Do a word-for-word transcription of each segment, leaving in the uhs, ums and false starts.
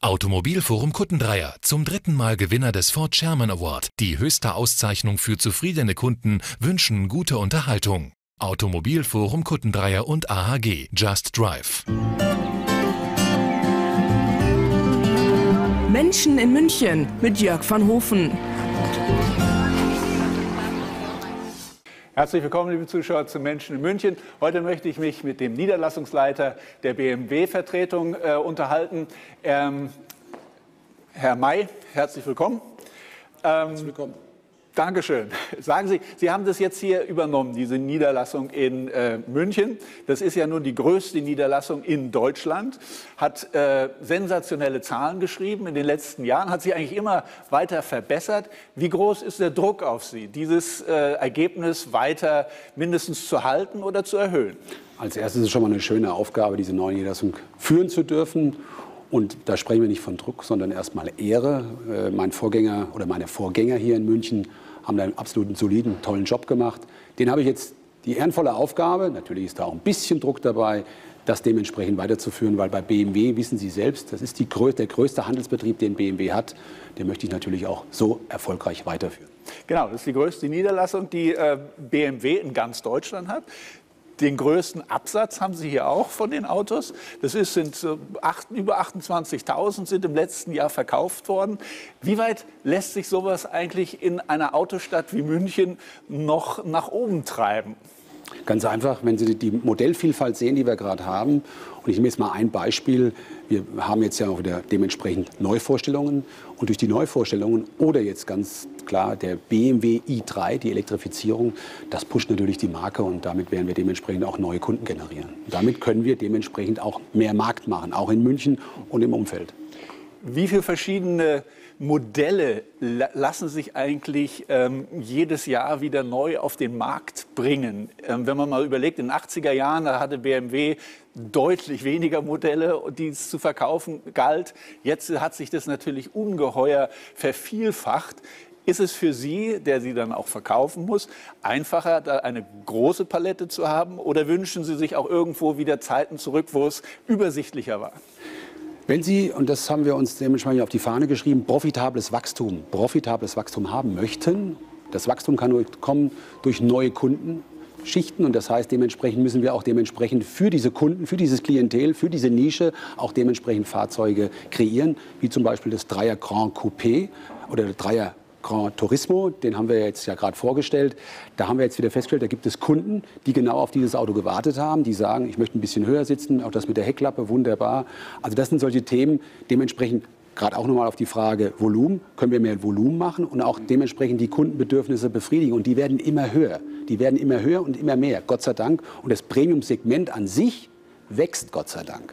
Automobilforum Kuttendreier, zum dritten Mal Gewinner des Ford Chairman Award. Die höchste Auszeichnung für zufriedene Kunden, wünschen gute Unterhaltung. Automobilforum Kuttendreier und A H G. Just Drive. Menschen in München mit Jörg van Hofen. Herzlich willkommen, liebe Zuschauer, zu Menschen in München. Heute möchte ich mich mit dem Niederlassungsleiter der B M W-Vertretung äh, unterhalten. Ähm, Herr May, herzlich willkommen. Ähm, herzlich willkommen. Dankeschön. Sagen Sie, Sie haben das jetzt hier übernommen, diese Niederlassung in äh, München. Das ist ja nun die größte Niederlassung in Deutschland, hat äh, sensationelle Zahlen geschrieben in den letzten Jahren, hat sich eigentlich immer weiter verbessert. Wie groß ist der Druck auf Sie, dieses äh, Ergebnis weiter mindestens zu halten oder zu erhöhen? Als erstes ist es schon mal eine schöne Aufgabe, diese neue Niederlassung führen zu dürfen. Und da sprechen wir nicht von Druck, sondern erstmal Ehre. Äh, mein Vorgänger oder meine Vorgänger hier in München haben da einen absoluten soliden, tollen Job gemacht. Den habe ich jetzt die ehrenvolle Aufgabe, natürlich ist da auch ein bisschen Druck dabei, das dementsprechend weiterzuführen, weil bei B M W, wissen Sie selbst, das ist die, der größte Handelsbetrieb, den B M W hat. Den möchte ich natürlich auch so erfolgreich weiterführen. Genau, das ist die größte Niederlassung, die äh, B M W in ganz Deutschland hat. Den größten Absatz haben Sie hier auch von den Autos. Das ist, sind äh, acht, über achtundzwanzigtausend sind im letzten Jahr verkauft worden. Wie weit lässt sich sowas eigentlich in einer Autostadt wie München noch nach oben treiben? Ganz einfach, wenn Sie die Modellvielfalt sehen, die wir gerade haben. Und ich nehme jetzt mal ein Beispiel. Wir haben jetzt ja auch wieder dementsprechend Neuvorstellungen. Und durch die Neuvorstellungen oder jetzt ganz klar der B M W i drei, die Elektrifizierung, das pusht natürlich die Marke und damit werden wir dementsprechend auch neue Kunden generieren. Und damit können wir dementsprechend auch mehr Markt machen, auch in München und im Umfeld. Wie viele verschiedene Modelle lassen sich eigentlich ähm, jedes Jahr wieder neu auf den Markt bringen? Ähm, wenn man mal überlegt, in den achtziger Jahren, da hatte B M W deutlich weniger Modelle, die es zu verkaufen galt. Jetzt hat sich das natürlich ungeheuer vervielfacht. Ist es für Sie, der Sie dann auch verkaufen muss, einfacher, da eine große Palette zu haben? Oder wünschen Sie sich auch irgendwo wieder Zeiten zurück, wo es übersichtlicher war? Wenn Sie, und das haben wir uns dementsprechend auf die Fahne geschrieben, profitables Wachstum, profitables Wachstum haben möchten, das Wachstum kann nur kommen durch neue Kundenschichten und das heißt, dementsprechend müssen wir auch dementsprechend für diese Kunden, für dieses Klientel, für diese Nische auch dementsprechend Fahrzeuge kreieren, wie zum Beispiel das Dreier Grand Coupé oder der Dreier Gran Turismo, den haben wir jetzt ja gerade vorgestellt. Da haben wir jetzt wieder festgestellt, da gibt es Kunden, die genau auf dieses Auto gewartet haben, die sagen, ich möchte ein bisschen höher sitzen, auch das mit der Heckklappe, wunderbar. Also das sind solche Themen, dementsprechend gerade auch nochmal auf die Frage Volumen, können wir mehr Volumen machen und auch dementsprechend die Kundenbedürfnisse befriedigen. Und die werden immer höher, die werden immer höher und immer mehr, Gott sei Dank. Und das Premium-Segment an sich wächst, Gott sei Dank.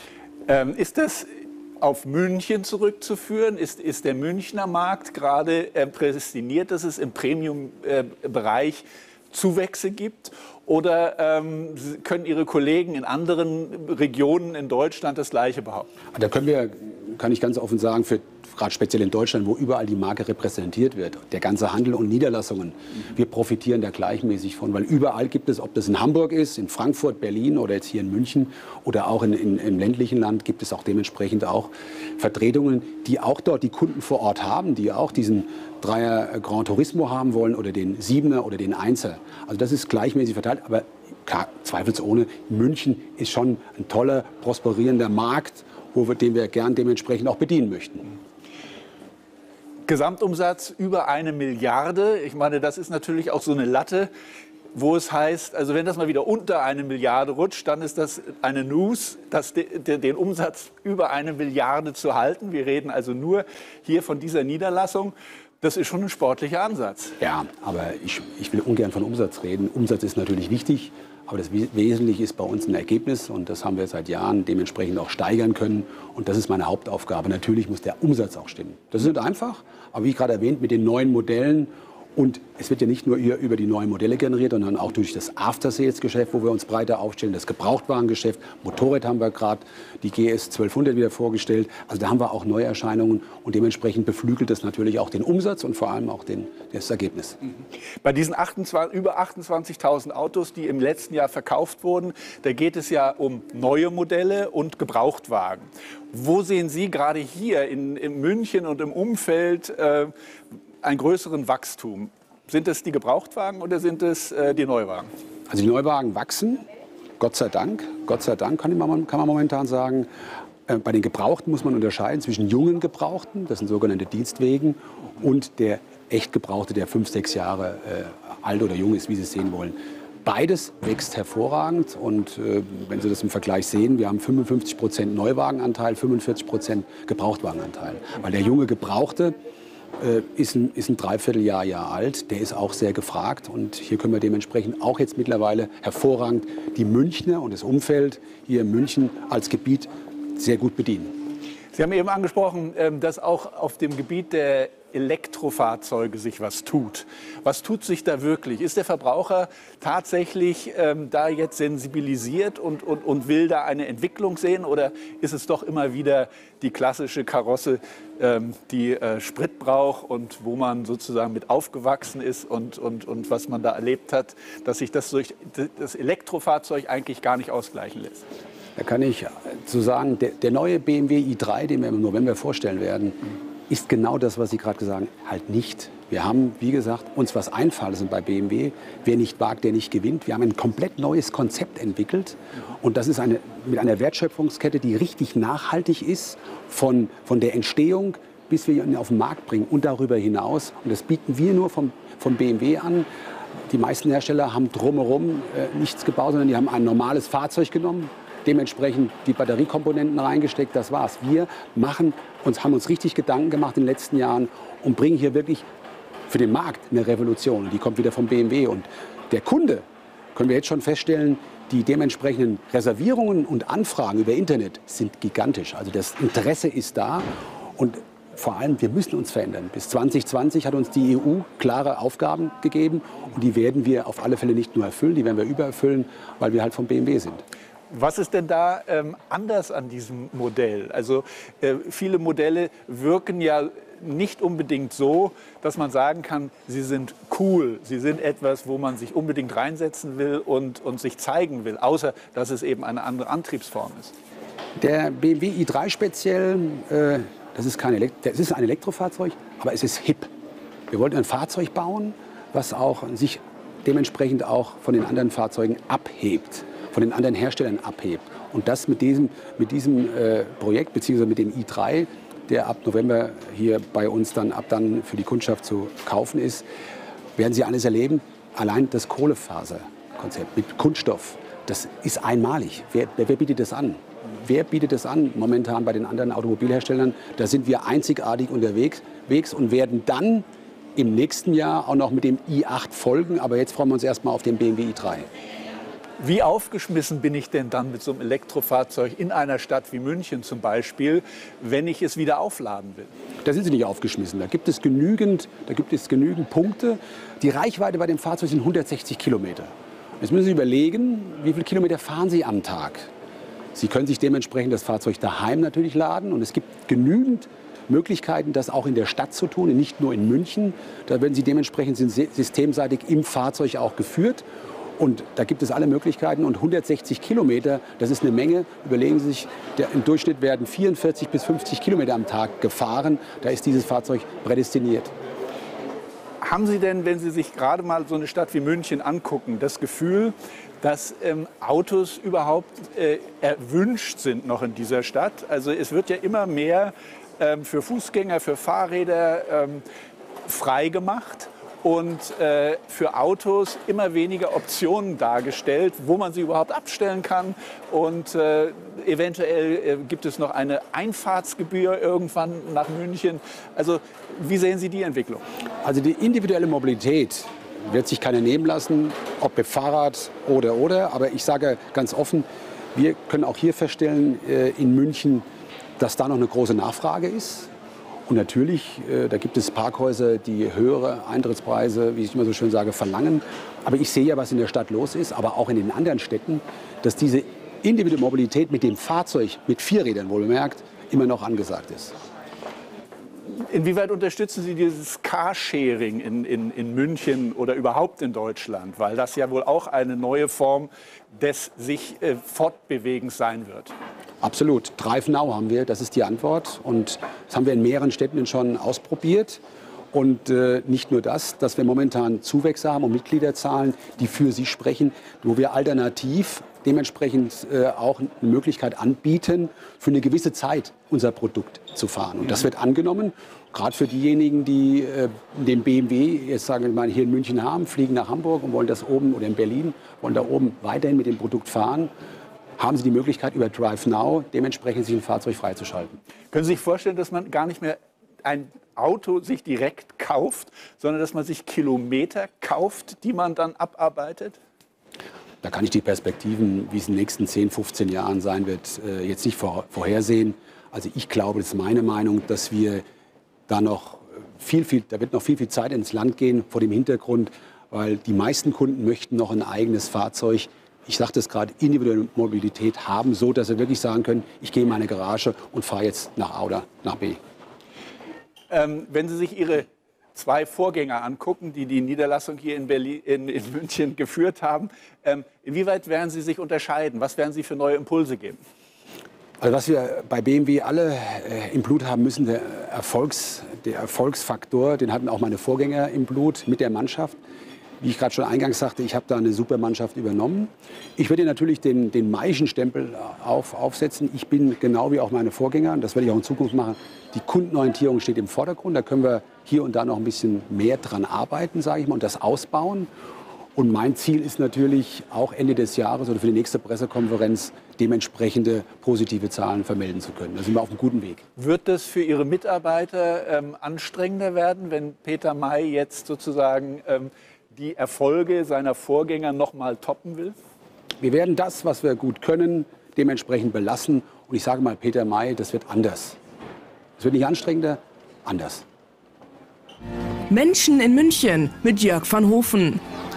Ähm, ist das auf München zurückzuführen? Ist, ist der Münchner Markt gerade äh, prädestiniert, dass es im Premium-Bereich äh, Zuwächse gibt? Oder ähm, können Ihre Kollegen in anderen Regionen in Deutschland das Gleiche behaupten? Da können wir, kann ich ganz offen sagen, für gerade speziell in Deutschland, wo überall die Marke repräsentiert wird, der ganze Handel und Niederlassungen, wir profitieren da gleichmäßig von, weil überall gibt es, ob das in Hamburg ist, in Frankfurt, Berlin oder jetzt hier in München oder auch in, in, im ländlichen Land, gibt es auch dementsprechend auch Vertretungen, die auch dort die Kunden vor Ort haben, die auch diesen Dreier Gran Turismo haben wollen oder den Siebener oder den Einser. Also das ist gleichmäßig verteilt, aber zweifelsohne, München ist schon ein toller, prosperierender Markt, wo wir, den wir gern dementsprechend auch bedienen möchten. Gesamtumsatz über eine Milliarde. Ich meine, das ist natürlich auch so eine Latte, wo es heißt, also wenn das mal wieder unter eine Milliarde rutscht, dann ist das eine News, das, de, de, den Umsatz über eine Milliarde zu halten. Wir reden also nur hier von dieser Niederlassung. Das ist schon ein sportlicher Ansatz. Ja, aber ich, ich will ungern von Umsatz reden. Umsatz ist natürlich wichtig, aber das Wesentliche ist bei uns ein Ergebnis und das haben wir seit Jahren dementsprechend auch steigern können und das ist meine Hauptaufgabe. Natürlich muss der Umsatz auch stimmen. Das ist nicht einfach, aber wie gerade erwähnt, mit den neuen Modellen Und es wird ja nicht nur hier über die neuen Modelle generiert, sondern auch durch das After-Sales-Geschäft, wo wir uns breiter aufstellen, das Gebrauchtwarengeschäft. Motorrad haben wir gerade die G S zwölfhundert wieder vorgestellt. Also da haben wir auch Neuerscheinungen und dementsprechend beflügelt das natürlich auch den Umsatz und vor allem auch den, das Ergebnis. Mhm. Bei diesen achtundzwanzig, über achtundzwanzigtausend Autos, die im letzten Jahr verkauft wurden, da geht es ja um neue Modelle und Gebrauchtwagen. Wo sehen Sie gerade hier in, in München und im Umfeld äh, einen größeren Wachstum? Sind es die Gebrauchtwagen oder sind es äh, die Neuwagen? Also die Neuwagen wachsen, Gott sei Dank. Gott sei Dank kann man, kann man momentan sagen. Äh, bei den Gebrauchten muss man unterscheiden zwischen jungen Gebrauchten, das sind sogenannte Dienstwegen, und der echt Gebrauchte, der fünf, sechs Jahre äh, alt oder jung ist, wie Sie es sehen wollen. Beides wächst hervorragend und äh, wenn Sie das im Vergleich sehen, wir haben fünfundfünfzig Prozent Neuwagenanteil, fünfundvierzig Prozent Gebrauchtwagenanteil. Weil der junge Gebrauchte äh, ist, ein, ist ein Dreivierteljahr Jahr alt, der ist auch sehr gefragt und hier können wir dementsprechend auch jetzt mittlerweile hervorragend die Münchner und das Umfeld hier in München als Gebiet sehr gut bedienen. Sie haben eben angesprochen, dass auch auf dem Gebiet der Elektrofahrzeuge sich was tut. Was tut sich da wirklich? Ist der Verbraucher tatsächlich ähm, da jetzt sensibilisiert und, und, und will da eine Entwicklung sehen? Oder ist es doch immer wieder die klassische Karosse, ähm, die äh, Sprit braucht und wo man sozusagen mit aufgewachsen ist und, und, und was man da erlebt hat, dass sich das durch das Elektrofahrzeug eigentlich gar nicht ausgleichen lässt? Da kann ich zu sagen, der, der neue B M W i drei, den wir im November vorstellen werden, ist genau das, was Sie gerade gesagt haben, halt nicht. Wir haben, wie gesagt, uns was einfallen lassen bei B M W. Wer nicht wagt, der nicht gewinnt. Wir haben ein komplett neues Konzept entwickelt. Und das ist eine, mit einer Wertschöpfungskette, die richtig nachhaltig ist, von, von der Entstehung bis wir ihn auf den Markt bringen und darüber hinaus. Und das bieten wir nur vom, vom B M W an. Die meisten Hersteller haben drumherum äh, nichts gebaut, sondern die haben ein normales Fahrzeug genommen, dementsprechend die Batteriekomponenten reingesteckt, das war's. Wir machen uns, haben uns richtig Gedanken gemacht in den letzten Jahren und bringen hier wirklich für den Markt eine Revolution. Die kommt wieder vom B M W. Und der Kunde, können wir jetzt schon feststellen, die dementsprechenden Reservierungen und Anfragen über Internet sind gigantisch. Also das Interesse ist da und vor allem, wir müssen uns verändern. Bis zwanzig zwanzig hat uns die E U klare Aufgaben gegeben und die werden wir auf alle Fälle nicht nur erfüllen, die werden wir übererfüllen, weil wir halt vom B M W sind. Was ist denn da ähm, anders an diesem Modell? Also äh, viele Modelle wirken ja nicht unbedingt so, dass man sagen kann, sie sind cool, sie sind etwas, wo man sich unbedingt reinsetzen will und, und sich zeigen will, außer dass es eben eine andere Antriebsform ist. Der B M W i drei speziell, äh, das ist kein Elekt- das ist ein Elektrofahrzeug, aber es ist hip. Wir wollten ein Fahrzeug bauen, was auch sich dementsprechend auch von den anderen Fahrzeugen abhebt, von den anderen Herstellern abhebt. Und das mit diesem, mit diesem äh, Projekt, beziehungsweise mit dem i drei, der ab November hier bei uns dann, ab dann für die Kundschaft zu kaufen ist, werden Sie alles erleben. Allein das Kohlefaserkonzept mit Kunststoff, das ist einmalig. Wer, wer bietet das an? Wer bietet das an momentan bei den anderen Automobilherstellern? Da sind wir einzigartig unterwegs und werden dann im nächsten Jahr auch noch mit dem i acht folgen. Aber jetzt freuen wir uns erstmal auf den B M W i drei. Wie aufgeschmissen bin ich denn dann mit so einem Elektrofahrzeug in einer Stadt wie München zum Beispiel, wenn ich es wieder aufladen will? Da sind Sie nicht aufgeschmissen. Da gibt es genügend, da gibt es genügend Punkte. Die Reichweite bei dem Fahrzeug sind hundertsechzig Kilometer. Jetzt müssen Sie überlegen, wie viele Kilometer fahren Sie am Tag. Sie können sich dementsprechend das Fahrzeug daheim natürlich laden. Und es gibt genügend Möglichkeiten, das auch in der Stadt zu tun, nicht nur in München. Da werden Sie dementsprechend systemseitig im Fahrzeug auch geführt. Und da gibt es alle Möglichkeiten. Und hundertsechzig Kilometer, das ist eine Menge. Überlegen Sie sich, der, im Durchschnitt werden vierundvierzig bis fünfzig Kilometer am Tag gefahren. Da ist dieses Fahrzeug prädestiniert. Haben Sie denn, wenn Sie sich gerade mal so eine Stadt wie München angucken, das Gefühl, dass ähm, Autos überhaupt äh, erwünscht sind noch in dieser Stadt? Also es wird ja immer mehr ähm, für Fußgänger, für Fahrräder ähm, freigemacht. Und äh, für Autos immer weniger Optionen dargestellt, wo man sie überhaupt abstellen kann. Und äh, eventuell äh, gibt es noch eine Einfahrtsgebühr irgendwann nach München. Also wie sehen Sie die Entwicklung? Also die individuelle Mobilität wird sich keiner nehmen lassen, ob mit Fahrrad oder oder. Aber ich sage ganz offen, wir können auch hier feststellen äh, in München, dass da noch eine große Nachfrage ist. Und natürlich, äh, da gibt es Parkhäuser, die höhere Eintrittspreise, wie ich immer so schön sage, verlangen. Aber ich sehe ja, was in der Stadt los ist, aber auch in den anderen Städten, dass diese individuelle Mobilität mit dem Fahrzeug, mit vier Rädern wohlgemerkt, immer noch angesagt ist. Inwieweit unterstützen Sie dieses Carsharing in, in, in München oder überhaupt in Deutschland? Weil das ja wohl auch eine neue Form des sich äh, Fortbewegens sein wird. Absolut. Drive Now haben wir, das ist die Antwort. Und das haben wir in mehreren Städten schon ausprobiert. Und äh, nicht nur das, dass wir momentan Zuwächse haben und Mitgliederzahlen, die für sie sprechen, wo wir alternativ dementsprechend äh, auch eine Möglichkeit anbieten, für eine gewisse Zeit unser Produkt zu fahren. Und das wird angenommen, gerade für diejenigen, die äh, den B M W, jetzt sagen wir mal, hier in München haben, fliegen nach Hamburg und wollen das oben, oder in Berlin, wollen da oben weiterhin mit dem Produkt fahren, haben sie die Möglichkeit, über Drive Now dementsprechend sich ein Fahrzeug freizuschalten. Können Sie sich vorstellen, dass man gar nicht mehr ein Auto sich direkt kauft, sondern dass man sich Kilometer kauft, die man dann abarbeitet? Da kann ich die Perspektiven, wie es in den nächsten zehn, fünfzehn Jahren sein wird, jetzt nicht vorhersehen. Also ich glaube, das ist meine Meinung, dass wir da noch viel, viel, da wird noch viel, viel Zeit ins Land gehen vor dem Hintergrund, weil die meisten Kunden möchten noch ein eigenes Fahrzeug. Ich sagte es gerade, individuelle Mobilität haben, so dass sie wirklich sagen können, ich gehe in meine Garage und fahre jetzt nach A oder nach B. Ähm, wenn Sie sich Ihre zwei Vorgänger angucken, die die Niederlassung hier in, Berlin, in, in München geführt haben, ähm, inwieweit werden Sie sich unterscheiden? Was werden Sie für neue Impulse geben? Also was wir bei B M W alle äh, im Blut haben müssen, der, Erfolgs, der Erfolgsfaktor, den hatten auch meine Vorgänger im Blut mit der Mannschaft. Wie ich gerade schon eingangs sagte, ich habe da eine super Mannschaft übernommen. Ich werde natürlich den, den Maischen-Stempel auf, aufsetzen. Ich bin genau wie auch meine Vorgänger, und das werde ich auch in Zukunft machen, die Kundenorientierung steht im Vordergrund. Da können wir hier und da noch ein bisschen mehr dran arbeiten, sage ich mal, und das ausbauen. Und mein Ziel ist natürlich auch Ende des Jahres oder für die nächste Pressekonferenz dementsprechende positive Zahlen vermelden zu können. Da sind wir auf einem guten Weg. Wird das für Ihre Mitarbeiter ähm, anstrengender werden, wenn Peter May jetzt sozusagen ähm, die Erfolge seiner Vorgänger noch mal toppen will? Wir werden das, was wir gut können, dementsprechend belassen. Und ich sage mal, Peter May, das wird anders. Es wird nicht anstrengender, anders. Menschen in München mit Jörg van Hofen.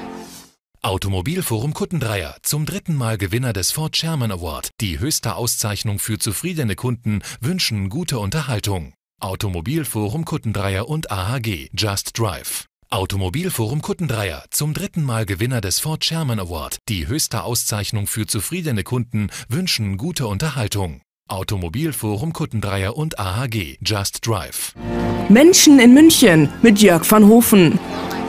Automobilforum Kuttendreier, zum dritten Mal Gewinner des Ford Sherman Award. Die höchste Auszeichnung für zufriedene Kunden, wünschen gute Unterhaltung. Automobilforum Kuttendreier und A H G, Just Drive. Automobilforum Kuttendreier, zum dritten Mal Gewinner des Ford Sherman Award. Die höchste Auszeichnung für zufriedene Kunden, wünschen gute Unterhaltung. Automobilforum Kuttendreier und A H G, Just Drive. Menschen in München mit Jörg van Hofen.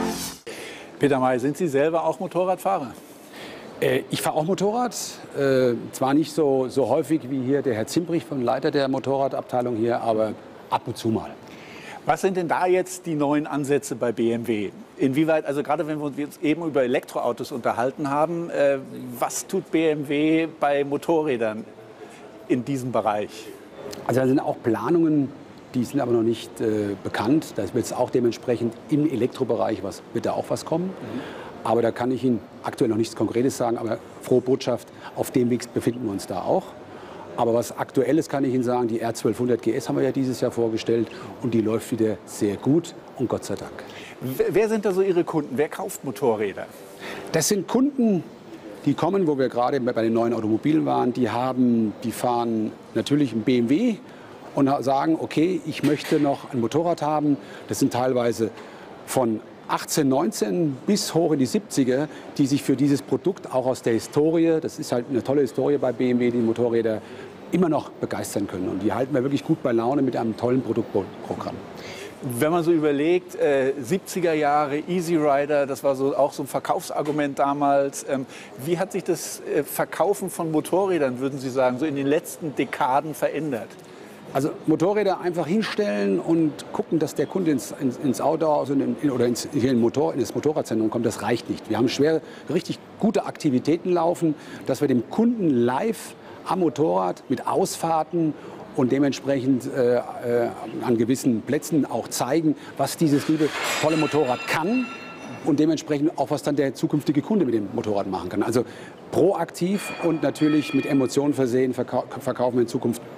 Peter May, sind Sie selber auch Motorradfahrer? Äh, ich fahre auch Motorrad. Äh, zwar nicht so, so häufig wie hier der Herr Zimbrich, von Leiter der Motorradabteilung hier, aber ab und zu mal. Was sind denn da jetzt die neuen Ansätze bei B M W? Inwieweit, also gerade wenn wir uns eben über Elektroautos unterhalten haben, äh, was tut B M W bei Motorrädern in diesem Bereich? Also da sind auch Planungen, die sind aber noch nicht äh, bekannt. Da wird es auch dementsprechend im Elektrobereich, was, wird da auch was kommen. Mhm. Aber da kann ich Ihnen aktuell noch nichts Konkretes sagen. Aber frohe Botschaft, auf dem Weg befinden wir uns da auch. Aber was aktuell ist, kann ich Ihnen sagen, die R zwölfhundert G S haben wir ja dieses Jahr vorgestellt und die läuft wieder sehr gut und Gott sei Dank. Wer sind da so Ihre Kunden? Wer kauft Motorräder? Das sind Kunden, die kommen, wo wir gerade bei den neuen Automobilen waren, die, haben, die fahren natürlich einen B M W und sagen, okay, ich möchte noch ein Motorrad haben. Das sind teilweise von achtzehn, neunzehn bis hoch in die siebziger, die sich für dieses Produkt auch aus der Historie, das ist halt eine tolle Historie bei B M W, die Motorräder, immer noch begeistern können. Und die halten wir wirklich gut bei Laune mit einem tollen Produktprogramm. Wenn man so überlegt, äh, siebziger Jahre, Easy Rider, das war so auch so ein Verkaufsargument damals. Ähm, wie hat sich das äh, Verkaufen von Motorrädern, würden Sie sagen, so in den letzten Dekaden verändert? Also Motorräder einfach hinstellen und gucken, dass der Kunde ins, ins, ins Auto also in, oder ins, hier in, Motor, in das Motorradzentrum kommt, das reicht nicht. Wir haben schwer richtig gute Aktivitäten laufen, dass wir dem Kunden live am Motorrad mit Ausfahrten und dementsprechend äh, äh, an gewissen Plätzen auch zeigen, was dieses liebe, tolle Motorrad kann und dementsprechend auch, was dann der zukünftige Kunde mit dem Motorrad machen kann. Also proaktiv und natürlich mit Emotionen versehen verkau verkaufen wir in Zukunft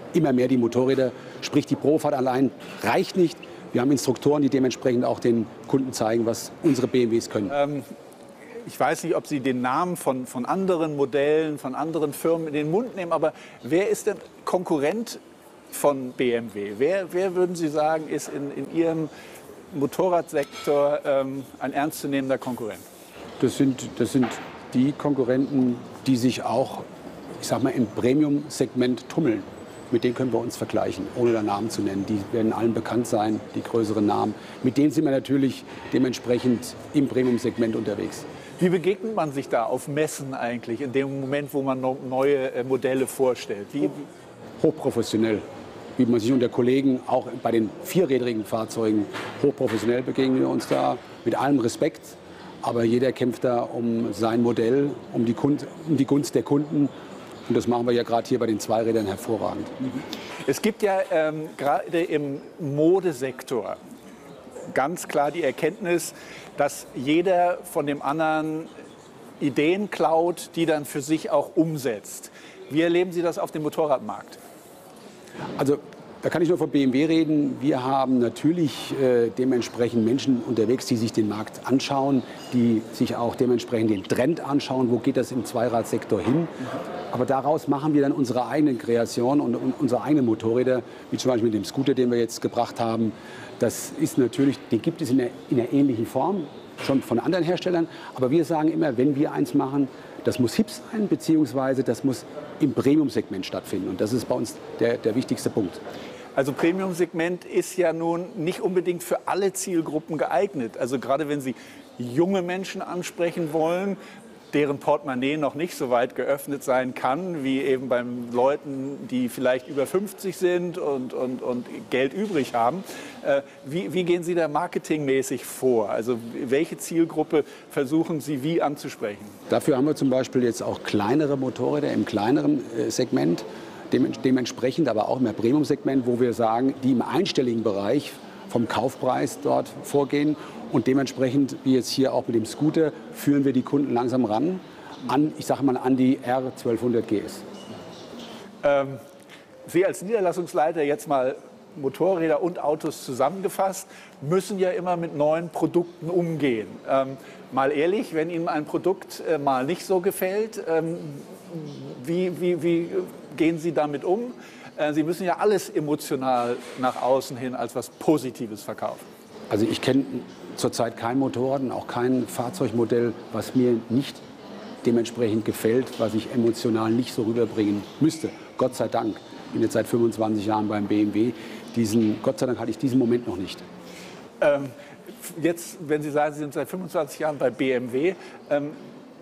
immer mehr die Motorräder. Sprich, die Probefahrt allein reicht nicht. Wir haben Instruktoren, die dementsprechend auch den Kunden zeigen, was unsere B M Ws können. Ähm, ich weiß nicht, ob Sie den Namen von, von anderen Modellen, von anderen Firmen in den Mund nehmen, aber wer ist denn Konkurrent von B M W? Wer, wer würden Sie sagen, ist in, in Ihrem Motorradsektor ähm, ein ernstzunehmender Konkurrent? Das sind, das sind die Konkurrenten, die sich auch, ich sag mal, im Premium-Segment tummeln. Mit denen können wir uns vergleichen, ohne da Namen zu nennen. Die werden allen bekannt sein, die größeren Namen. Mit denen sind wir natürlich dementsprechend im Premium-Segment unterwegs. Wie begegnet man sich da auf Messen eigentlich, in dem Moment, wo man neue Modelle vorstellt? Wie Hochprofessionell, wie man sich unter Kollegen, auch bei den vierrädrigen Fahrzeugen, hochprofessionell begegnen wir uns da mit allem Respekt. Aber jeder kämpft da um sein Modell, um die, Kund um die Gunst der Kunden. Und das machen wir ja gerade hier bei den Zweirädern hervorragend. Es gibt ja ähm, gerade im Modesektor ganz klar die Erkenntnis, dass jeder von dem anderen Ideen klaut, die dann für sich auch umsetzt. Wie erleben Sie das auf dem Motorradmarkt? Also da kann ich nur von B M W reden. Wir haben natürlich äh, dementsprechend Menschen unterwegs, die sich den Markt anschauen, die sich auch dementsprechend den Trend anschauen, wo geht das im Zweiradsektor hin. Aber daraus machen wir dann unsere eigenen Kreationen und, und unsere eigenen Motorräder, wie zum Beispiel mit dem Scooter, den wir jetzt gebracht haben. Das ist natürlich, den gibt es in einer, in einer ähnlichen Form, schon von anderen Herstellern. Aber wir sagen immer, wenn wir eins machen, das muss hip sein, beziehungsweise das muss im Premium-Segment stattfinden. Und das ist bei uns der, der wichtigste Punkt. Also Premium-Segment ist ja nun nicht unbedingt für alle Zielgruppen geeignet. Also gerade wenn Sie junge Menschen ansprechen wollen, deren Portemonnaie noch nicht so weit geöffnet sein kann, wie eben bei Leuten, die vielleicht über fünfzig sind und, und, und Geld übrig haben. Äh, wie, wie gehen Sie da marketingmäßig vor? Also welche Zielgruppe versuchen Sie wie anzusprechen? Dafür haben wir zum Beispiel jetzt auch kleinere Motorräder im kleineren äh, Segment, dementsprechend aber auch im Premium-Segment, wo wir sagen, die im einstelligen Bereich vom Kaufpreis dort vorgehen. Und dementsprechend, wie jetzt hier auch mit dem Scooter, führen wir die Kunden langsam ran, an, ich sage mal, an die R zwölfhundert G S. Ähm, Sie als Niederlassungsleiter, jetzt mal Motorräder und Autos zusammengefasst, müssen ja immer mit neuen Produkten umgehen. Ähm, mal ehrlich, wenn Ihnen ein Produkt äh, mal nicht so gefällt, ähm, wie, wie, wie gehen Sie damit um? Äh, Sie müssen ja alles emotional nach außen hin als was Positives verkaufen. Also ich kenne zurzeit kein Motorrad und auch kein Fahrzeugmodell, was mir nicht dementsprechend gefällt, was ich emotional nicht so rüberbringen müsste. Gott sei Dank. Ich bin jetzt seit fünfundzwanzig Jahren beim B M W. Diesen, Gott sei Dank hatte ich diesen Moment noch nicht. Ähm, jetzt, wenn Sie sagen, Sie sind seit fünfundzwanzig Jahren bei B M W, ähm,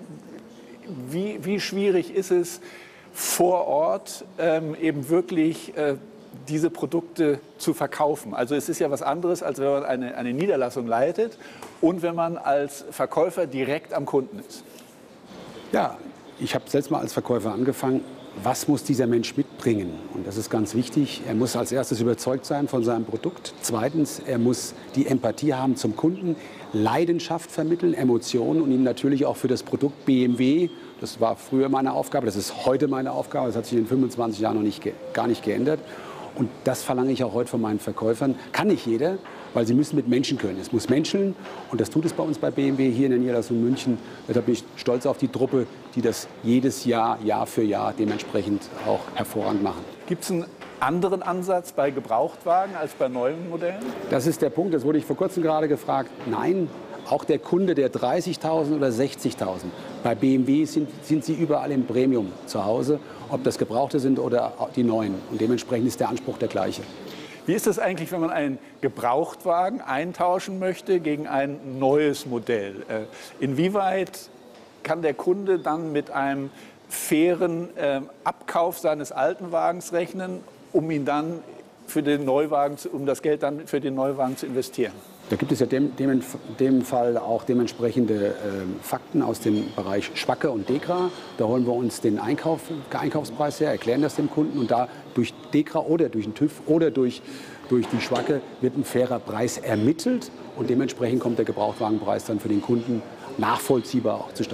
wie, wie schwierig ist es vor Ort ähm, eben wirklich äh, diese Produkte zu verkaufen? Also es ist ja was anderes, als wenn man eine, eine Niederlassung leitet und wenn man als Verkäufer direkt am Kunden ist. Ja, ich habe selbst mal als Verkäufer angefangen. Was muss dieser Mensch mitbringen? Und das ist ganz wichtig. Er muss als erstes überzeugt sein von seinem Produkt. Zweitens, er muss die Empathie haben zum Kunden, Leidenschaft vermitteln, Emotionen und ihn natürlich auch für das Produkt B M W. Das war früher meine Aufgabe, das ist heute meine Aufgabe. Das hat sich in fünfundzwanzig Jahren noch nicht, gar nicht geändert. Und das verlange ich auch heute von meinen Verkäufern. Kann nicht jeder, weil sie müssen mit Menschen können. Es muss menscheln und das tut es bei uns bei B M W hier in der Niederlassung München. Deshalb bin ich stolz auf die Truppe, die das jedes Jahr, Jahr für Jahr dementsprechend auch hervorragend machen. Gibt es einen anderen Ansatz bei Gebrauchtwagen als bei neuen Modellen? Das ist der Punkt, das wurde ich vor kurzem gerade gefragt. Nein, auch der Kunde, der dreißigtausend oder sechzigtausend. Bei B M W sind, sind sie überall im Premium zu Hause, ob das Gebrauchte sind oder die neuen. Und dementsprechend ist der Anspruch der gleiche. Wie ist das eigentlich, wenn man einen Gebrauchtwagen eintauschen möchte gegen ein neues Modell? Inwieweit kann der Kunde dann mit einem fairen Abkauf seines alten Wagens rechnen, um ihn dann für den Neuwagen, um das Geld dann für den Neuwagen zu investieren? Da gibt es ja dem, dem, dem Fall auch dementsprechende äh, Fakten aus dem Bereich Schwacke und Dekra. Da holen wir uns den Einkauf, Einkaufspreis her, erklären das dem Kunden und da durch Dekra oder durch den TÜV oder durch, durch die Schwacke wird ein fairer Preis ermittelt und dementsprechend kommt der Gebrauchtwagenpreis dann für den Kunden nachvollziehbar auch zustande.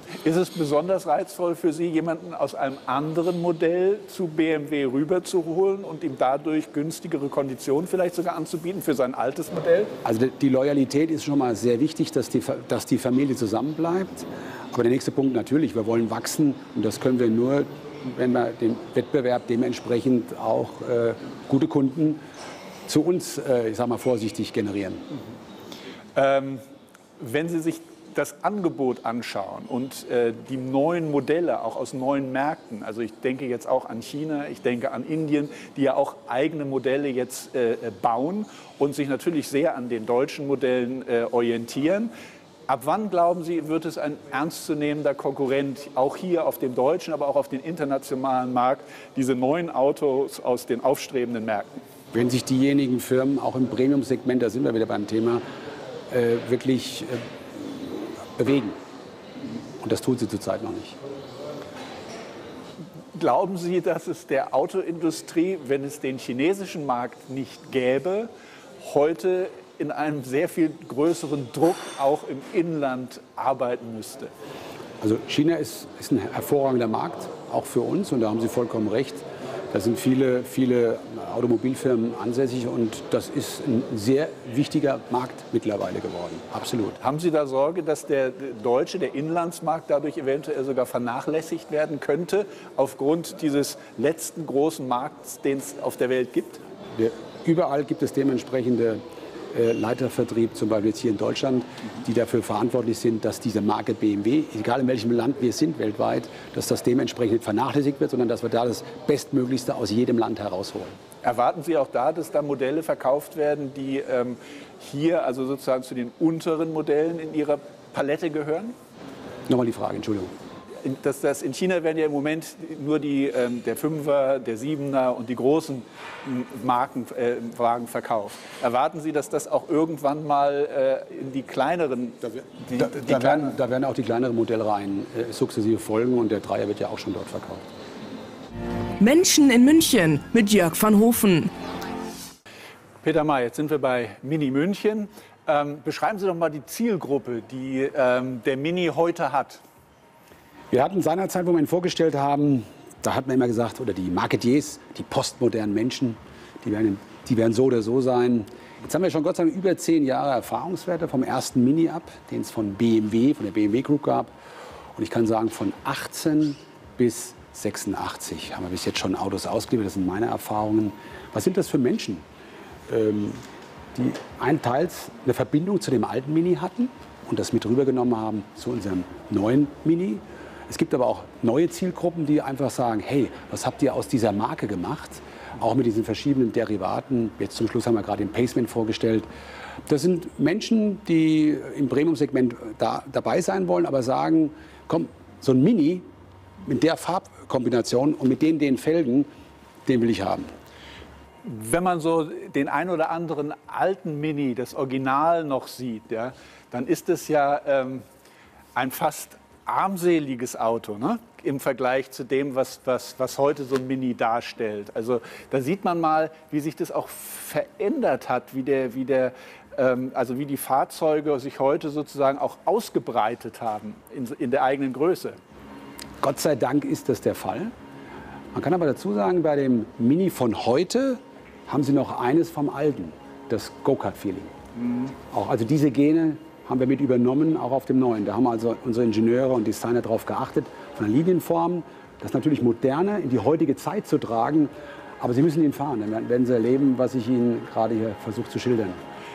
Ist es besonders reizvoll für Sie, jemanden aus einem anderen Modell zu B M W rüberzuholen und ihm dadurch günstigere Konditionen vielleicht sogar anzubieten für sein altes Modell? Also die Loyalität ist schon mal sehr wichtig, dass die, dass die Familie zusammenbleibt. Aber der nächste Punkt natürlich, wir wollen wachsen und das können wir nur, wenn wir den Wettbewerb dementsprechend auch äh, gute Kunden zu uns, äh, ich sag mal vorsichtig, generieren. Mhm. Ähm, wenn Sie sich das Angebot anschauen und äh, die neuen Modelle auch aus neuen Märkten, also ich denke jetzt auch an China, ich denke an Indien, die ja auch eigene Modelle jetzt äh, bauen und sich natürlich sehr an den deutschen Modellen äh, orientieren. Ab wann, glauben Sie, wird es ein ernstzunehmender Konkurrent, auch hier auf dem deutschen, aber auch auf den internationalen Markt, diese neuen Autos aus den aufstrebenden Märkten? Wenn sich diejenigen Firmen auch im Premium-Segment, da sind wir wieder beim Thema, äh, wirklich äh, bewegen. Und das tut sie zurzeit noch nicht. Glauben Sie, dass es der Autoindustrie, wenn es den chinesischen Markt nicht gäbe, heute in einem sehr viel größeren Druck auch im Inland arbeiten müsste? Also China ist, ist ein hervorragender Markt, auch für uns. Und da haben Sie vollkommen recht. Da sind viele, viele Automobilfirmen ansässig und das ist ein sehr wichtiger Markt mittlerweile geworden. Absolut. Haben Sie da Sorge, dass der deutsche, der Inlandsmarkt dadurch eventuell sogar vernachlässigt werden könnte, aufgrund dieses letzten großen Markts, den es auf der Welt gibt? Der, überall gibt es dementsprechende äh, Leitervertrieb, zum Beispiel jetzt hier in Deutschland, die dafür verantwortlich sind, dass diese Marke B M W, egal in welchem Land wir sind weltweit, dass das dementsprechend nicht vernachlässigt wird, sondern dass wir da das Bestmöglichste aus jedem Land herausholen. Erwarten Sie auch da, dass da Modelle verkauft werden, die ähm, hier also sozusagen zu den unteren Modellen in Ihrer Palette gehören? Nochmal die Frage, Entschuldigung. Das, das in China werden ja im Moment nur die, ähm, der Fünfer, der Siebener und die großen Markenwagen äh, verkauft. Erwarten Sie, dass das auch irgendwann mal äh, in die kleineren... Da, die, da, die da, kleinen werden, da werden auch die kleineren Modellreihen äh, sukzessive folgen und der Dreier wird ja auch schon dort verkauft. Menschen in München mit Jörg van Hofen. Peter May, jetzt sind wir bei Mini München. Ähm, beschreiben Sie doch mal die Zielgruppe, die ähm, der Mini heute hat. Wir hatten seinerzeit, wo wir ihn vorgestellt haben, da hat man immer gesagt, oder die Marketiers, die postmodernen Menschen, die werden, die werden so oder so sein. Jetzt haben wir schon Gott sei Dank über zehn Jahre Erfahrungswerte vom ersten Mini ab, den es von B M W, von der B M W Group gab. Und ich kann sagen, von achtzehn bis sechsundachtzig haben wir bis jetzt schon Autos ausgeliefert. Das sind meine Erfahrungen. Was sind das für Menschen, ähm, die einen teils eine Verbindung zu dem alten Mini hatten und das mit rübergenommen haben zu unserem neuen Mini? Es gibt aber auch neue Zielgruppen, die einfach sagen, hey, was habt ihr aus dieser Marke gemacht? Auch mit diesen verschiedenen Derivaten. Jetzt zum Schluss haben wir gerade den Paceman vorgestellt. Das sind Menschen, die im Premium-Segment da, dabei sein wollen, aber sagen, komm, so ein Mini mit der Farbkombination und mit den, den Felgen, den will ich haben. Wenn man so den ein oder anderen alten Mini, das Original noch sieht, ja, dann ist es ja ähm, ein fast armseliges Auto, ne? Im Vergleich zu dem, was, was, was heute so ein Mini darstellt. Also da sieht man mal, wie sich das auch verändert hat, wie, der, wie, der, ähm, also wie die Fahrzeuge sich heute sozusagen auch ausgebreitet haben in, in der eigenen Größe. Gott sei Dank ist das der Fall. Man kann aber dazu sagen, bei dem Mini von heute haben sie noch eines vom alten, das Go-Kart-Feeling. Mhm. Auch also diese Gene haben wir mit übernommen, auch auf dem neuen. Da haben also unsere Ingenieure und Designer darauf geachtet, von der Linienform, das natürlich moderner in die heutige Zeit zu tragen. Aber Sie müssen ihn fahren, dann werden Sie erleben, was ich Ihnen gerade hier versuche zu schildern.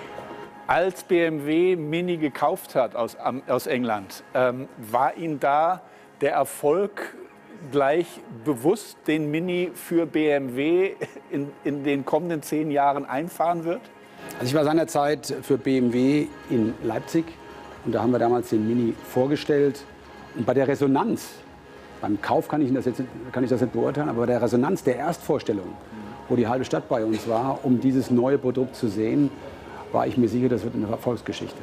Als B M W Mini gekauft hat aus, aus England, ähm, war Ihnen da der Erfolg gleich bewusst, den Mini für B M W in, in den kommenden zehn Jahren einfahren wird? Also ich war seinerzeit für B M W in Leipzig und da haben wir damals den Mini vorgestellt. Und bei der Resonanz, beim Kauf kann ich das, jetzt, kann ich das nicht beurteilen, aber bei der Resonanz der Erstvorstellung, wo die halbe Stadt bei uns war, um dieses neue Produkt zu sehen, war ich mir sicher, das wird eine Erfolgsgeschichte.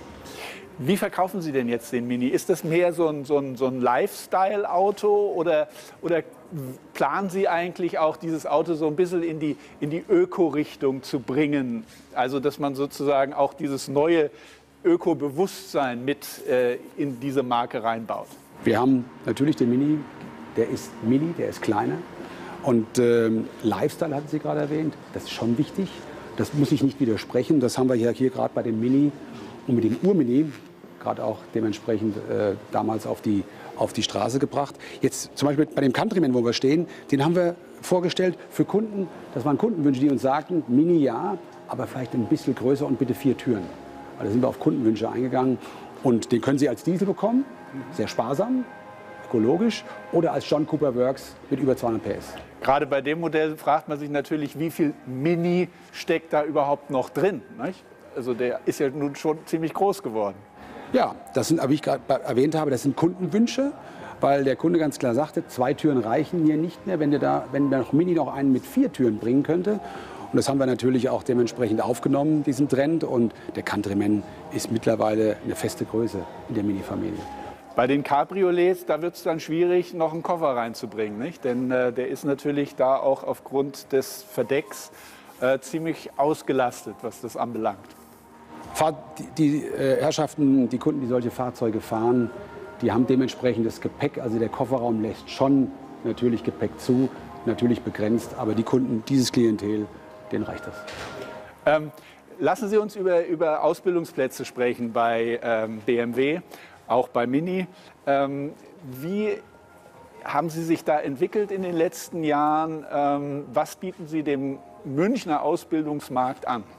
Wie verkaufen Sie denn jetzt den Mini? Ist das mehr so ein, so ein, so ein Lifestyle-Auto oder, oder planen Sie eigentlich auch, dieses Auto so ein bisschen in die, in die Öko-Richtung zu bringen? Also, dass man sozusagen auch dieses neue Öko-Bewusstsein mit äh, in diese Marke reinbaut? Wir haben natürlich den Mini, der ist Mini, der ist kleiner. Und ähm, Lifestyle hatten Sie gerade erwähnt, das ist schon wichtig. Das muss ich nicht widersprechen. Das haben wir hier, hier gerade bei dem Mini und mit dem Ur-Mini gerade auch dementsprechend äh, damals auf die, auf die Straße gebracht. Jetzt zum Beispiel bei dem Countryman, wo wir stehen, den haben wir vorgestellt für Kunden. Das waren Kundenwünsche, die uns sagten, Mini ja, aber vielleicht ein bisschen größer und bitte vier Türen. Also da sind wir auf Kundenwünsche eingegangen. Und den können Sie als Diesel bekommen, sehr sparsam, ökologisch, oder als John Cooper Works mit über zweihundert P S. Gerade bei dem Modell fragt man sich natürlich, wie viel Mini steckt da überhaupt noch drin, nicht? Also der ist ja nun schon ziemlich groß geworden. Ja, das sind, wie ich gerade erwähnt habe, das sind Kundenwünsche, weil der Kunde ganz klar sagte, zwei Türen reichen hier nicht mehr, wenn der da, wenn der noch Mini noch einen mit vier Türen bringen könnte. Und das haben wir natürlich auch dementsprechend aufgenommen, diesen Trend. Und der Countryman ist mittlerweile eine feste Größe in der Mini-Familie. Bei den Cabriolets, da wird es dann schwierig, noch einen Koffer reinzubringen, nicht? Denn äh, der ist natürlich da auch aufgrund des Verdecks äh, ziemlich ausgelastet, was das anbelangt. Die, die äh, Herrschaften, die Kunden, die solche Fahrzeuge fahren, die haben dementsprechend das Gepäck. Also der Kofferraum lässt schon natürlich Gepäck zu, natürlich begrenzt. Aber die Kunden, dieses Klientel, denen reicht das. Ähm, lassen Sie uns über, über Ausbildungsplätze sprechen bei ähm, B M W. Auch bei Mini. Ähm, wie haben Sie sich da entwickelt in den letzten Jahren? Ähm, was bieten Sie dem Münchner Ausbildungsmarkt an?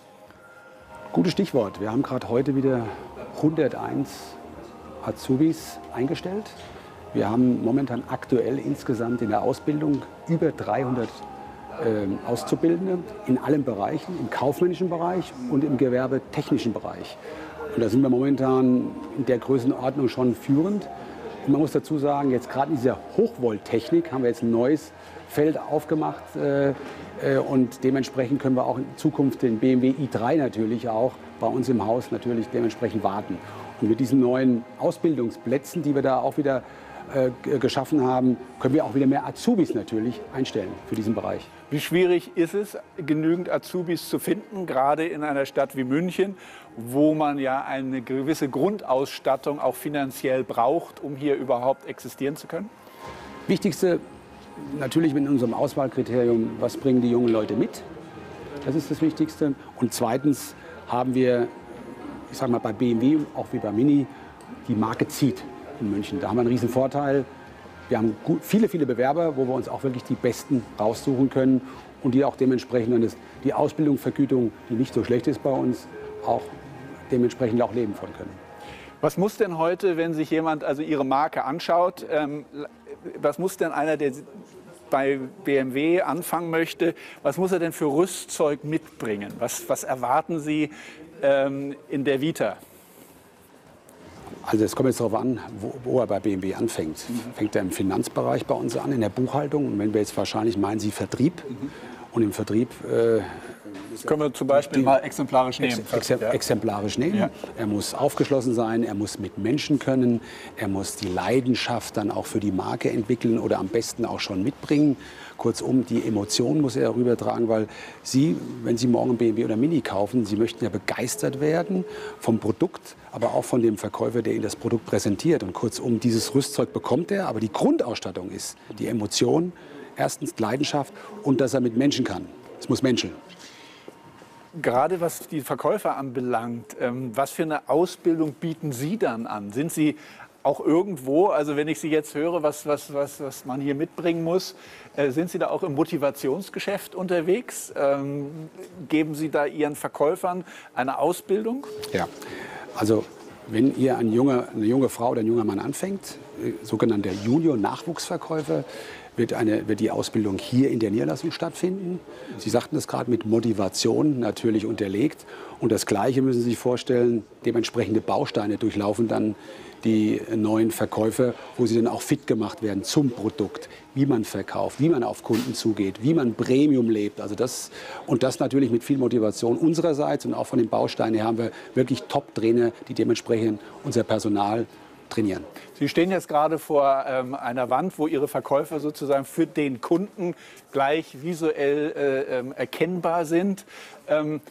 Gutes Stichwort. Wir haben gerade heute wieder hunderteins Azubis eingestellt. Wir haben momentan aktuell insgesamt in der Ausbildung über dreihundert äh, Auszubildende in allen Bereichen, im kaufmännischen Bereich und im gewerbetechnischen Bereich. Und da sind wir momentan in der Größenordnung schon führend. Und man muss dazu sagen, jetzt gerade in dieser Hochvolttechnik haben wir jetzt ein neues Feld aufgemacht. Äh, äh, und dementsprechend können wir auch in Zukunft den B M W i drei natürlich auch bei uns im Haus natürlich dementsprechend warten. Und mit diesen neuen Ausbildungsplätzen, die wir da auch wieder äh, geschaffen haben, können wir auch wieder mehr Azubis natürlich einstellen für diesen Bereich. Wie schwierig ist es, genügend Azubis zu finden, gerade in einer Stadt wie München, wo man ja eine gewisse Grundausstattung auch finanziell braucht, um hier überhaupt existieren zu können? Wichtigste natürlich mit unserem Auswahlkriterium, was bringen die jungen Leute mit? Das ist das Wichtigste. Und zweitens haben wir, ich sage mal bei B M W, auch wie bei Mini, die Marke zieht in München. Da haben wir einen riesen Vorteil. Wir haben gut, viele, viele Bewerber, wo wir uns auch wirklich die Besten raussuchen können und die auch dementsprechend dann das, die Ausbildungsvergütung, die nicht so schlecht ist bei uns, auch dementsprechend auch leben von können. Was muss denn heute, wenn sich jemand also Ihre Marke anschaut, ähm, was muss denn einer, der bei B M W anfangen möchte, was muss er denn für Rüstzeug mitbringen? Was, was erwarten Sie ähm, in der Vita? Also es kommt jetzt darauf an, wo, wo er bei B M W anfängt. Mhm. Fängt er im Finanzbereich bei uns an, in der Buchhaltung. Und wenn wir jetzt wahrscheinlich meinen Sie Vertrieb. Mhm. Und im Vertrieb äh, das können wir zum Beispiel die, mal exemplarisch nehmen. Ex, ex, exemplarisch nehmen. Ja. Er muss aufgeschlossen sein, er muss mit Menschen können, er muss die Leidenschaft dann auch für die Marke entwickeln oder am besten auch schon mitbringen. Kurzum, die Emotionen muss er rübertragen, weil Sie, wenn Sie morgen B M W oder Mini kaufen, Sie möchten ja begeistert werden vom Produkt, aber auch von dem Verkäufer, der Ihnen das Produkt präsentiert. Und kurzum, dieses Rüstzeug bekommt er, aber die Grundausstattung ist die Emotion, erstens Leidenschaft und dass er mit Menschen kann. Es muss menscheln. Gerade was die Verkäufer anbelangt, ähm, was für eine Ausbildung bieten Sie dann an? Sind Sie auch irgendwo, also wenn ich Sie jetzt höre, was, was, was, was man hier mitbringen muss, äh, sind Sie da auch im Motivationsgeschäft unterwegs? Ähm, geben Sie da Ihren Verkäufern eine Ausbildung? Ja, also wenn ihr ein junger, eine junge Frau oder ein junger Mann anfängt, äh, sogenannter Junior-Nachwuchsverkäufer, Wird, eine, wird die Ausbildung hier in der Niederlassung stattfinden. Sie sagten es gerade, mit Motivation natürlich unterlegt. Und das Gleiche müssen Sie sich vorstellen, dementsprechende Bausteine durchlaufen dann die neuen Verkäufer, wo sie dann auch fit gemacht werden zum Produkt, wie man verkauft, wie man auf Kunden zugeht, wie man Premium lebt. Also das, und das natürlich mit viel Motivation unsererseits und auch von den Bausteinen her haben wir wirklich Top-Trainer, die dementsprechend unser Personal trainieren. Sie stehen jetzt gerade vor ähm, einer Wand, wo Ihre Verkäufer sozusagen für den Kunden gleich visuell äh, ähm, erkennbar sind. Ähm,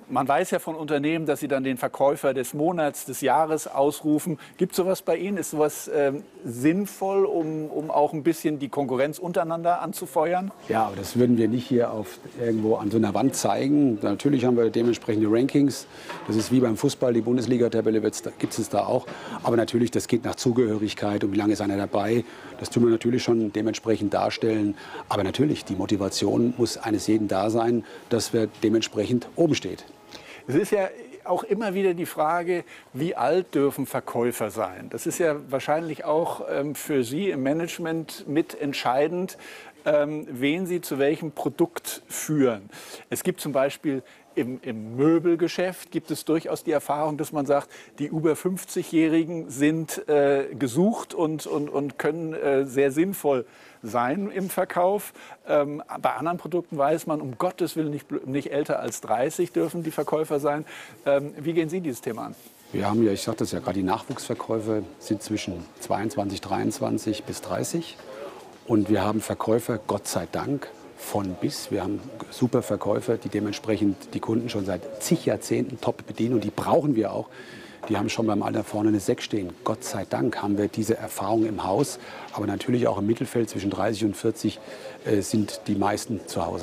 man weiß ja von Unternehmen, dass sie dann den Verkäufer des Monats, des Jahres ausrufen. Gibt es sowas bei Ihnen? Ist sowas ähm, sinnvoll, um, um auch ein bisschen die Konkurrenz untereinander anzufeuern? Ja, aber das würden wir nicht hier auf irgendwo an so einer Wand zeigen. Natürlich haben wir dementsprechende Rankings. Das ist wie beim Fußball, die Bundesliga-Tabelle gibt es da auch. Aber natürlich, das geht nach Zugehörigkeit und wie lange ist einer dabei. Das tun wir natürlich schon dementsprechend darstellen. Aber natürlich, die Motivation muss eines jeden da sein, dass wir dementsprechend oben steht. Es ist ja auch immer wieder die Frage, wie alt dürfen Verkäufer sein? Das ist ja wahrscheinlich auch ähm, für Sie im Management mitentscheidend, ähm, wen Sie zu welchem Produkt führen. Es gibt zum Beispiel im, im Möbelgeschäft gibt es durchaus die Erfahrung, dass man sagt, die über fünfzigjährigen sind äh, gesucht und, und, und können äh, sehr sinnvoll sein im Verkauf. Ähm, bei anderen Produkten weiß man, um Gottes Willen nicht, nicht älter als dreißig dürfen die Verkäufer sein. Ähm, wie gehen Sie dieses Thema an? Wir haben ja, ich sagte das ja gerade, die Nachwuchsverkäufer sind zwischen zweiundzwanzig, dreiundzwanzig bis dreißig. Und wir haben Verkäufer, Gott sei Dank, von bis. Wir haben super Verkäufer, die dementsprechend die Kunden schon seit zig Jahrzehnten top bedienen. Und die brauchen wir auch. Die haben schon beim Alter vorne eine sechs stehen. Gott sei Dank haben wir diese Erfahrung im Haus. Aber natürlich auch im Mittelfeld zwischen dreißig und vierzig äh, sind die meisten zu Hause.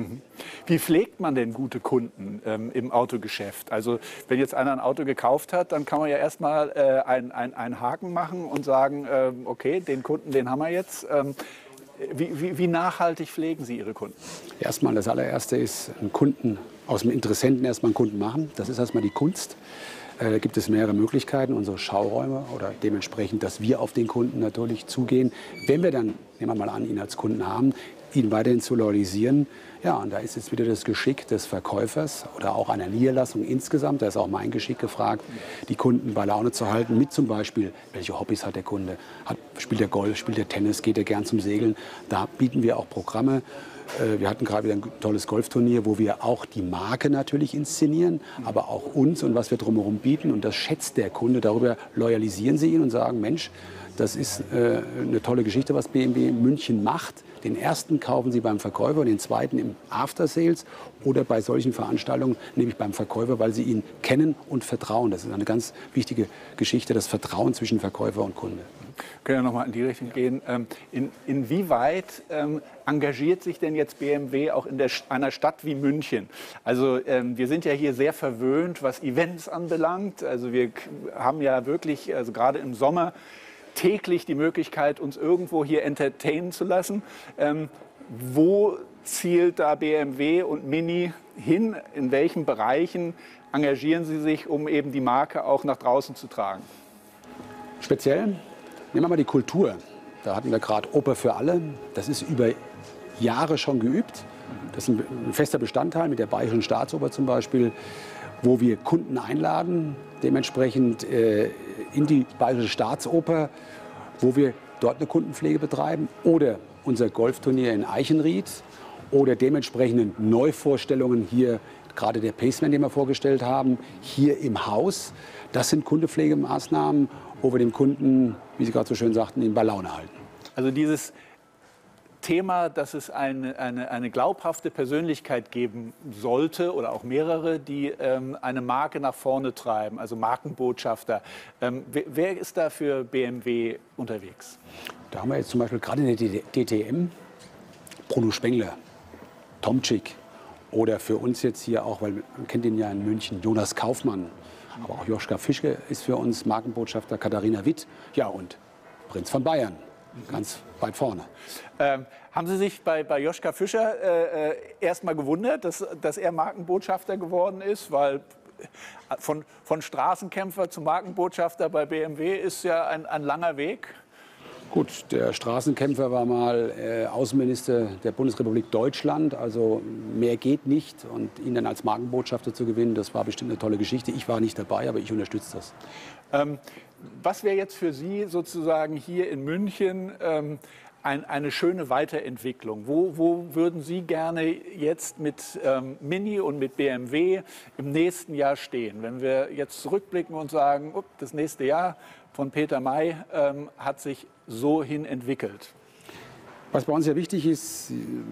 Wie pflegt man denn gute Kunden ähm, im Autogeschäft? Also wenn jetzt einer ein Auto gekauft hat, dann kann man ja erstmal äh, einen ein Haken machen und sagen, äh, okay, den Kunden, den haben wir jetzt. Ähm, wie, wie, wie nachhaltig pflegen Sie Ihre Kunden? Erstmal das allererste ist, einen Kunden aus dem Interessenten erstmal einen Kunden machen. Das ist erstmal die Kunst. Da äh, gibt es mehrere Möglichkeiten, unsere Schauräume oder dementsprechend, dass wir auf den Kunden natürlich zugehen. Wenn wir dann, nehmen wir mal an, ihn als Kunden haben, ihn weiterhin zu loyalisieren. Ja, und da ist jetzt wieder das Geschick des Verkäufers oder auch einer Niederlassung insgesamt. Da ist auch mein Geschick gefragt, die Kunden bei Laune zu halten. Mit zum Beispiel, welche Hobbys hat der Kunde? Hat, spielt er Golf, spielt er Tennis, geht er gern zum Segeln? Da bieten wir auch Programme. Wir hatten gerade wieder ein tolles Golfturnier, wo wir auch die Marke natürlich inszenieren, aber auch uns und was wir drumherum bieten. Und das schätzt der Kunde. Darüber loyalisieren sie ihn und sagen, Mensch, das ist äh, eine tolle Geschichte, was B M W München macht. Den ersten kaufen Sie beim Verkäufer, den zweiten im After Sales oder bei solchen Veranstaltungen nämlich beim Verkäufer, weil Sie ihn kennen und vertrauen. Das ist eine ganz wichtige Geschichte, das Vertrauen zwischen Verkäufer und Kunde. Wir können ja noch mal in die Richtung gehen. In, inwieweit ähm, engagiert sich denn jetzt B M W auch in der, einer Stadt wie München? Also ähm, wir sind ja hier sehr verwöhnt, was Events anbelangt. Also wir haben ja wirklich, also gerade im Sommer, täglich die Möglichkeit, uns irgendwo hier entertainen zu lassen. Ähm, wo zielt da B M W und Mini hin? In welchen Bereichen engagieren Sie sich, um eben die Marke auch nach draußen zu tragen? Speziell, nehmen wir mal die Kultur. Da hatten wir gerade Oper für alle. Das ist über Jahre schon geübt. Das ist ein fester Bestandteil mit der Bayerischen Staatsoper zum Beispiel, wo wir Kunden einladen, dementsprechend äh, in die Bayerische Staatsoper, wo wir dort eine Kundenpflege betreiben, oder unser Golfturnier in Eichenried oder dementsprechende Neuvorstellungen hier, gerade der Paceman, den wir vorgestellt haben, hier im Haus. Das sind Kundepflegemaßnahmen, wo wir dem Kunden, wie Sie gerade so schön sagten, ihn bei Laune halten. Also dieses Thema, dass es eine, eine, eine glaubhafte Persönlichkeit geben sollte oder auch mehrere, die ähm, eine Marke nach vorne treiben, also Markenbotschafter. Ähm, wer, wer ist da für B M W unterwegs? Da haben wir jetzt zum Beispiel gerade in der D T M Bruno Spengler, Tomczyk oder für uns jetzt hier auch, weil man kennt ihn ja in München, Jonas Kaufmann, aber auch Joschka Fischke ist für uns Markenbotschafter, Katharina Witt, ja, und Prinz von Bayern. Ganz weit vorne. Ähm, haben Sie sich bei, bei Joschka Fischer äh, erst mal gewundert, dass, dass er Markenbotschafter geworden ist? Weil von, von Straßenkämpfer zum Markenbotschafter bei B M W ist ja ein, ein langer Weg. Gut, der Straßenkämpfer war mal äh, Außenminister der Bundesrepublik Deutschland. Also mehr geht nicht. Und ihn dann als Markenbotschafter zu gewinnen, das war bestimmt eine tolle Geschichte. Ich war nicht dabei, aber ich unterstütze das. Ähm, was wäre jetzt für Sie sozusagen hier in München ähm, ein, eine schöne Weiterentwicklung? Wo, wo würden Sie gerne jetzt mit ähm, Mini und mit B M W im nächsten Jahr stehen? Wenn wir jetzt zurückblicken und sagen, up, das nächste Jahr von Peter May ähm, hat sich so hin entwickelt. Was bei uns sehr wichtig ist,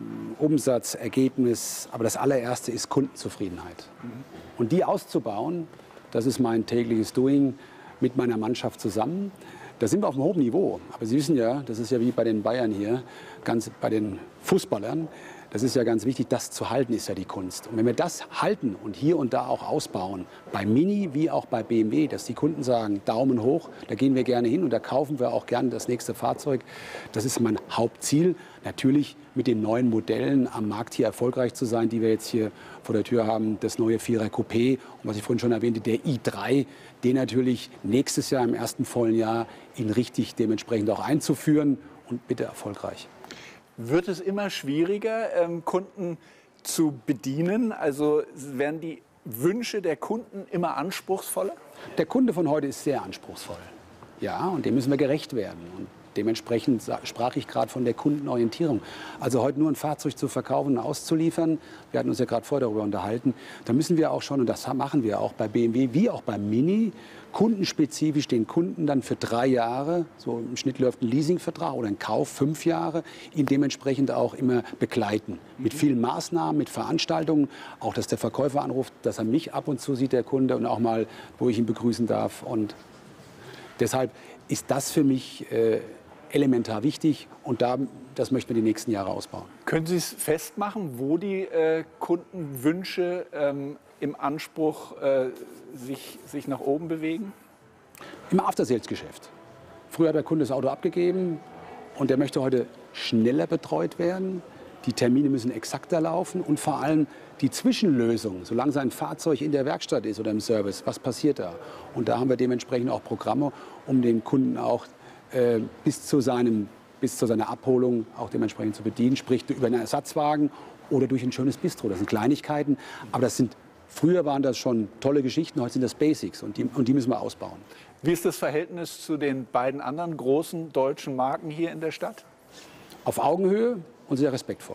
Umsatz, Ergebnis, aber das allererste ist Kundenzufriedenheit. Mhm. Und die auszubauen, das ist mein tägliches Doing mit meiner Mannschaft zusammen. Da sind wir auf einem hohen Niveau. Aber Sie wissen ja, das ist ja wie bei den Bayern hier, ganz bei den Fußballern. Das ist ja ganz wichtig, das zu halten ist ja die Kunst. Und wenn wir das halten und hier und da auch ausbauen, bei Mini wie auch bei B M W, dass die Kunden sagen, Daumen hoch, da gehen wir gerne hin und da kaufen wir auch gerne das nächste Fahrzeug. Das ist mein Hauptziel. Natürlich mit den neuen Modellen am Markt hier erfolgreich zu sein, die wir jetzt hier vor der Tür haben. Das neue Vierer Coupé und was ich vorhin schon erwähnte, der i drei, den natürlich nächstes Jahr im ersten vollen Jahr ihn richtig dementsprechend auch einzuführen und bitte erfolgreich. Wird es immer schwieriger, ähm, Kunden zu bedienen? Also werden die Wünsche der Kunden immer anspruchsvoller? Der Kunde von heute ist sehr anspruchsvoll. Ja, und dem müssen wir gerecht werden. Und dementsprechend sprach ich gerade von der Kundenorientierung. Also heute nur ein Fahrzeug zu verkaufen und auszuliefern, wir hatten uns ja gerade vorher darüber unterhalten, da müssen wir auch schon, und das machen wir auch bei B M W wie auch beim Mini, kundenspezifisch den Kunden dann für drei Jahre, so im Schnitt läuft ein Leasingvertrag oder ein Kauf fünf Jahre, ihn dementsprechend auch immer begleiten. Mit vielen Maßnahmen, mit Veranstaltungen, auch dass der Verkäufer anruft, dass er mich ab und zu sieht, der Kunde, und auch mal, wo ich ihn begrüßen darf. Und deshalb ist das für mich äh, elementar wichtig und da, das möchten wir die nächsten Jahre ausbauen. Können Sie es festmachen, wo die äh, Kundenwünsche ähm, im Anspruch äh, sich, sich nach oben bewegen? Im After-Sales-Geschäft. Früher hat der Kunde das Auto abgegeben und der möchte heute schneller betreut werden. Die Termine müssen exakter laufen und vor allem die Zwischenlösung, solange sein Fahrzeug in der Werkstatt ist oder im Service, was passiert da? Und da haben wir dementsprechend auch Programme, um den Kunden auch äh, bis, zu seinem, bis zu seiner Abholung auch dementsprechend zu bedienen, sprich über einen Ersatzwagen oder durch ein schönes Bistro. Das sind Kleinigkeiten, aber das sind, früher waren das schon tolle Geschichten, heute sind das Basics und die, und die müssen wir ausbauen. Wie ist das Verhältnis zu den beiden anderen großen deutschen Marken hier in der Stadt? Auf Augenhöhe und sehr respektvoll.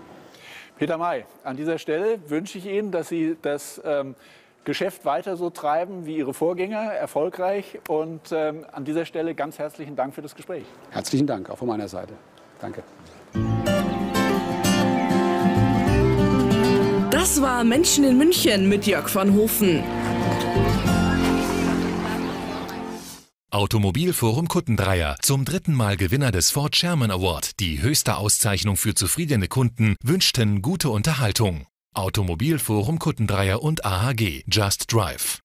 Peter May, an dieser Stelle wünsche ich Ihnen, dass Sie das ähm, Geschäft weiter so treiben wie Ihre Vorgänger, erfolgreich. Und ähm, an dieser Stelle ganz herzlichen Dank für das Gespräch. Herzlichen Dank, auch von meiner Seite. Danke. Das war Menschen in München mit Jörg van Hofen. Automobilforum Kuttendreier, zum dritten Mal Gewinner des Ford Sherman Award, die höchste Auszeichnung für zufriedene Kunden, wünschten gute Unterhaltung. Automobilforum Kuttendreier und A H G, Just Drive.